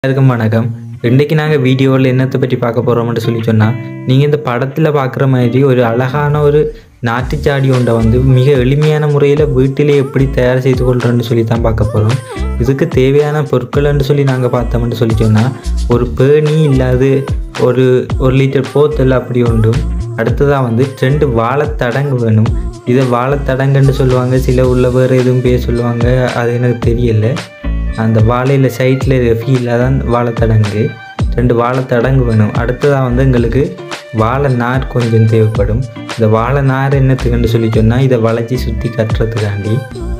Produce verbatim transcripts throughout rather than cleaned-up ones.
எல்லாருக்கும் வணக்கம். இன்றைக்கு நாங்கள் வீடியோவில் என்னத்தை பற்றி பார்க்க போகிறோம்னு சொல்லி சொன்னால், நீங்கள் இந்த படத்தில் பார்க்குற மாதிரி ஒரு அழகான ஒரு நாட்டுச்சாடி ஒன்றை வந்து மிக எளிமையான முறையில் வீட்டிலே எப்படி தயார் செய்து கொள்கிறோன்னு சொல்லி தான் பார்க்க போகிறோம். இதுக்கு தேவையான பொருட்கள்னு சொல்லி நாங்கள் பார்த்தோம்னு சொல்லி சொன்னால், ஒரு பேணி இல்லாது ஒரு ஒரு லிட்டர் போத்தல் அப்படி உண்டும். அடுத்ததாக வந்து ரெண்டு வாழைத்தடங்கு வேணும். இதை வாழைத்தடங்குன்னு சொல்லுவாங்க, சில உள்ள வேறு எதுவும் பேர் சொல்லுவாங்க, அது எனக்கு தெரியலை. அந்த வாழையில் சைட்டில் ஃபீலாக தான் வாழைத்தடங்கு. ரெண்டு வாழைத்தடங்கு வேணும். அடுத்ததாக வந்து எங்களுக்கு வாழை நார் கொஞ்சம் தேவைப்படும். இந்த வாழை நார் என்னத்துக்குன்னு சொல்லி சொன்னால், இதை வளைச்சி சுற்றி கட்டுறதுக்காண்டி.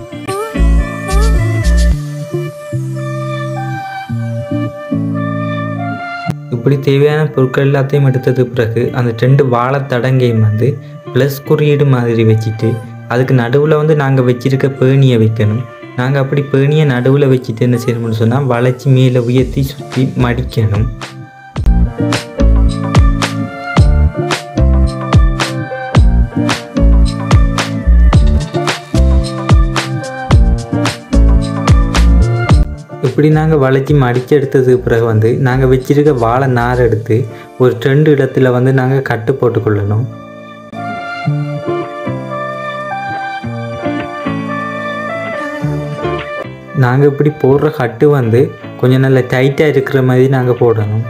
இப்படி தேவையான பொருட்கள் எல்லாத்தையும் எடுத்ததுக்கு பிறகு அந்த ரெண்டு வாழைத்தடங்கையும் வந்து ப்ளஸ் குறியீடு மாதிரி வச்சுட்டு, அதுக்கு நடுவில் வந்து நாங்கள் வச்சுருக்க பேணியை வைக்கணும். நாங்கள் அப்படி பேணியை நடுவில் வச்சுட்டு என்ன செய்யணும்னு சொன்னால், வளைச்சி மேலே உயர்த்தி சுற்றி மடிக்கணும். இப்படி நாங்கள் வளைச்சி மடித்து எடுத்ததுக்கு பிறகு வந்து நாங்கள் வச்சுருக்க வாழை நார் எடுத்து ஒரு ரெண்டு இடத்துல வந்து நாங்கள் கட்டு போட்டுக்கொள்ளணும். நாங்கள் இப்படி போடுற கட்டு வந்து கொஞ்சம் நல்ல டைட்டாக இருக்கிற மாதிரி நாங்கள் போடணும்.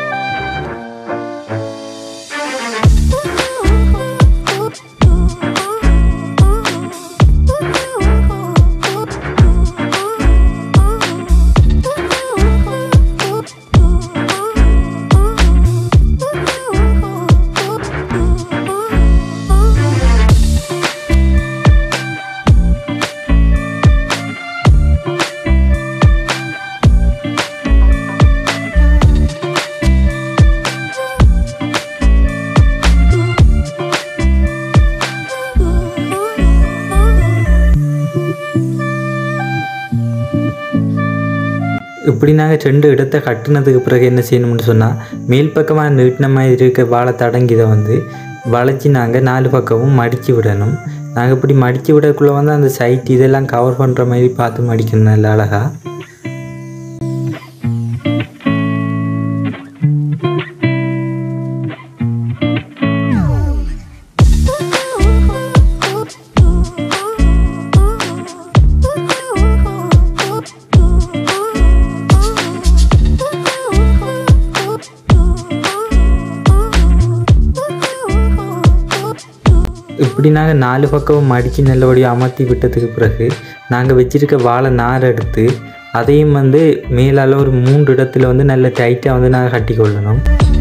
இப்படி நாங்கள் ரெண்டு இடத்த கட்டினதுக்கு பிறகு என்ன செய்யணும்னு சொன்னால், மேல் பக்கமாக நீட்டின மாதிரி இருக்க வாழை தடங்கிதை வந்து வளைச்சி நாங்கள் நாலு பக்கமும் மடித்து விடணும். நாங்கள் இப்படி மடித்து விடக்குள்ளே வந்து அந்த சைட் இதெல்லாம் கவர் பண்ணுற மாதிரி பார்த்து மடிக்கணும் நல்ல அழகாக. இப்படி நாங்கள் நாலு பக்கம் மடித்து நல்லபடியாக அமர்த்தி விட்டதுக்கு பிறகு நாங்கள் வச்சுருக்க வாழை நார் எடுத்து அதையும் வந்து மேலால் ஒரு மூன்று இடத்துல வந்து நல்ல டைட்டாக வந்து நாங்கள் கட்டி கொள்ளணும்.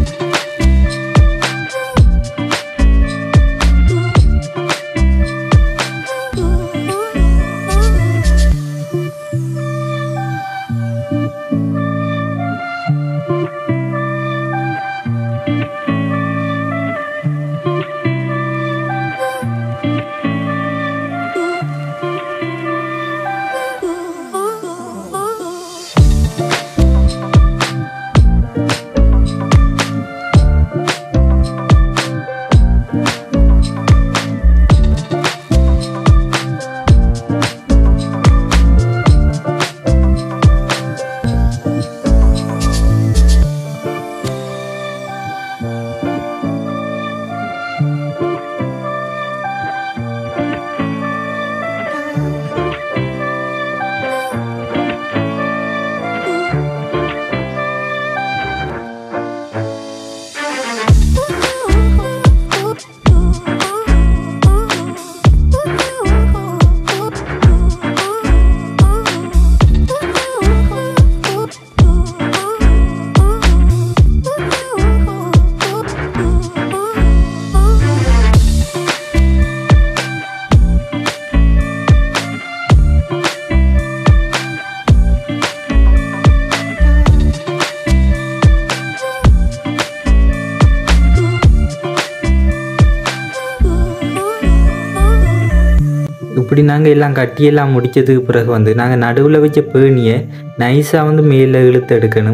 இப்படி நாங்கள் எல்லாம் கட்டியெல்லாம் முடித்ததுக்கு பிறகு வந்து நாங்கள் நடுவில் வச்ச பேணியை நைஸாக வந்து மேலே இழுத்து எடுக்கணும்.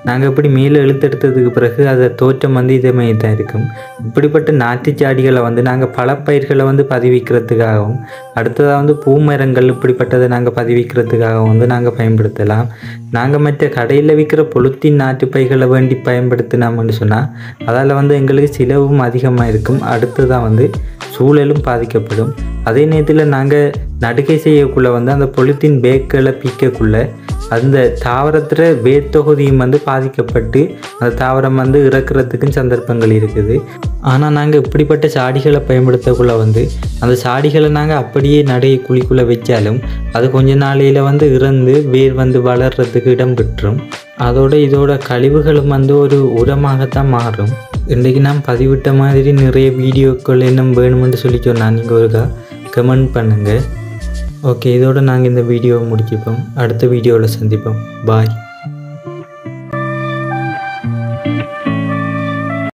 நாங்கள் இப்படி மேலே இழுத்தெடுத்ததுக்கு பிறகு அதை தோற்றம் வந்து இதே மாதிரி தான் இருக்கும். இப்படிப்பட்ட நாட்டுச்சாடிகளை வந்து நாங்கள் பல பயிர்களை வந்து பதிவிக்கிறதுக்காகவும் அடுத்ததாக வந்து பூமரங்கள் இப்படிப்பட்டதை நாங்கள் பதிவிக்கிறதுக்காகவும் வந்து நாங்கள் பயன்படுத்தலாம். நாங்கள் மற்ற கடையில் விற்கிற பொலித்தீன் நாட்டு பைகளை வேண்டி பயன்படுத்தினோம்னு சொன்னால் அதால் வந்து எங்களுக்கு செலவும் அதிகமாக இருக்கும். அடுத்ததாக வந்து சூழலும் பாதிக்கப்படும். அதே நேரத்தில் நாங்கள் நடுகை செய்யக்குள்ளே வந்து அந்த பொலித்தீன் பேக்களை பிக்கக்குள்ளே அந்த தாவரத்தில் வேர் தொகுதியும் வந்து பாதிக்கப்பட்டு அந்த தாவரம் வந்து இறக்குறதுக்கும் சந்தர்ப்பங்கள் இருக்குது. ஆனால் நாங்கள் இப்படிப்பட்ட சாடிகளை பயன்படுத்தக்குள்ளே வந்து அந்த சாடிகளை நாங்கள் அப்படியே நடுகை குழிக்குள்ளே வச்சாலும் அது கொஞ்ச நாளையில் வந்து இறந்து வேர் வந்து வளர்கிறதுக்கு இடம் பெற்றும் அதோட இதோட கழிவுகளும் வந்து ஒரு உரமாகத்தான் மாறும். இன்றைக்கு நான் பதிவிட்ட மாதிரி நிறைய வீடியோக்கள் என்ன வேணுமென்று சொல்லி சொன்னால் நீங்கள் ஒருக்கா கமெண்ட் பண்ணுங்கள். ஓகே, இதோடு நாங்கள் இந்த வீடியோவை முடிச்சுப்போம். அடுத்த வீடியோவில் சந்திப்போம். பாய்.